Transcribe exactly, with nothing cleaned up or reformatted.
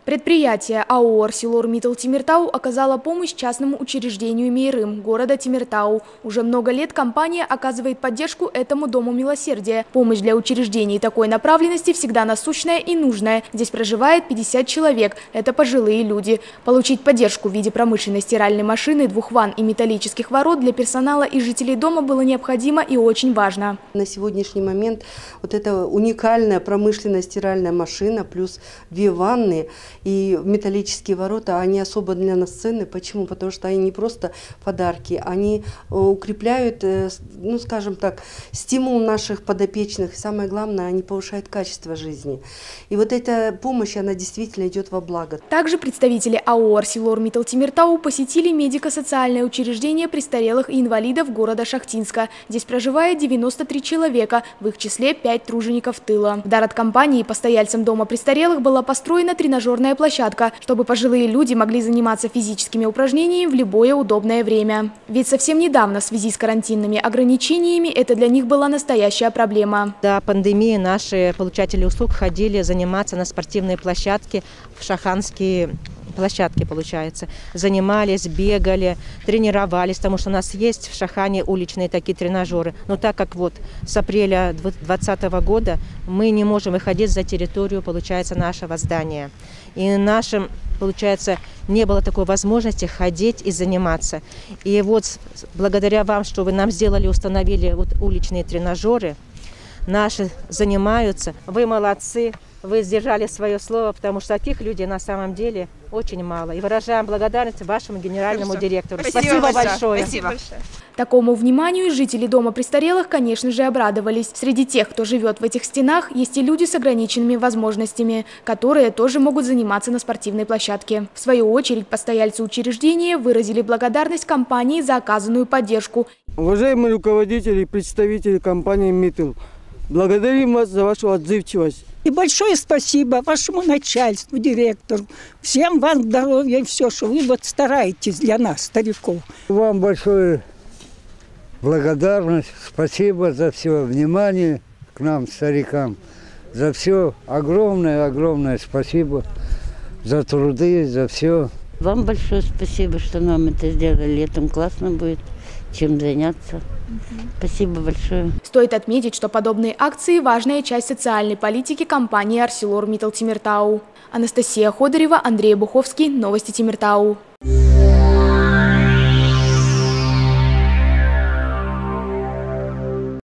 Предприятие АО «Арселор-Миттал Темиртау» оказало помощь частному учреждению «Мейрым» города Темиртау. Уже много лет компания оказывает поддержку этому дому милосердия. Помощь для учреждений такой направленности всегда насущная и нужная. Здесь проживает пятьдесят человек. Это пожилые люди. Получить поддержку в виде промышленной стиральной машины, двух ванн и металлических ворот для персонала и жителей дома было необходимо и очень важно. На сегодняшний момент вот эта уникальная промышленная стиральная машина плюс две ванны и металлические ворота, они особо для нас ценны. Почему? Потому что они не просто подарки, они укрепляют, ну скажем так, стимул наших подопечных. Самое главное, они повышают качество жизни. И вот эта помощь, она действительно идет во благо. Также представители АО «Арселор-Миттал Темиртау» посетили медико-социальное учреждение престарелых и инвалидов города Шахтинска. Здесь проживает девяносто три человека, в их числе пять тружеников тыла. В дар от компании постояльцам дома престарелых была построена тренажерная площадка, чтобы пожилые люди могли заниматься физическими упражнениями в любое удобное время. Ведь совсем недавно в связи с карантинными ограничениями это для них была настоящая проблема. До пандемии наши получатели услуг ходили заниматься на спортивные площадки, в шаханские площадки, получается. Занимались, бегали, тренировались, потому что у нас есть в Шахане уличные такие тренажеры. Но так как вот с апреля две тысячи двадцатого года мы не можем выходить за территорию, получается, нашего здания. И нашим, получается, не было такой возможности ходить и заниматься. И вот благодаря вам, что вы нам сделали, установили вот уличные тренажеры, наши занимаются. Вы молодцы. Вы сдержали свое слово, потому что таких людей на самом деле очень мало. И выражаем благодарность вашему генеральному Хорошо. директору. Спасибо, Спасибо большое. Спасибо большое. Такому вниманию жители дома престарелых, конечно же, обрадовались. Среди тех, кто живет в этих стенах, есть и люди с ограниченными возможностями, которые тоже могут заниматься на спортивной площадке. В свою очередь, постояльцы учреждения выразили благодарность компании за оказанную поддержку. Уважаемые руководители и представители компании «Миттал», благодарим вас за вашу отзывчивость. И большое спасибо вашему начальству, директору. Всем вам здоровья и все, что вы вот стараетесь для нас, стариков. Вам большое благодарность. Спасибо за все внимание к нам, старикам. За все огромное-огромное спасибо. За труды, за все. Вам большое спасибо, что нам это сделали. Летом классно будет, чем заняться. Спасибо большое. Стоит отметить, что подобные акции – важная часть социальной политики компании «Арселор-Миттал Темиртау». Анастасия Ходырева, Андрей Буховский. Новости Темиртау.